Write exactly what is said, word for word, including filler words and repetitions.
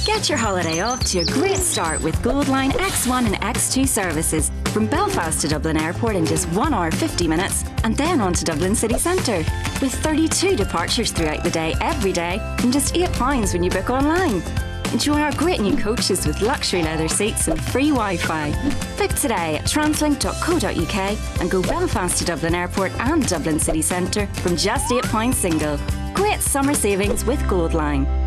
Get your holiday off to a great start with Goldline X one and X two services from Belfast to Dublin Airport in just one hour fifty minutes and then on to Dublin city centre. With thirty-two departures throughout the day every day from just eight pounds when you book online. Enjoy our great new coaches with luxury leather seats and free Wi-Fi. Book today at translink dot co dot U K and go Belfast to Dublin Airport and Dublin city centre from just eight pounds single. Great summer savings with Goldline.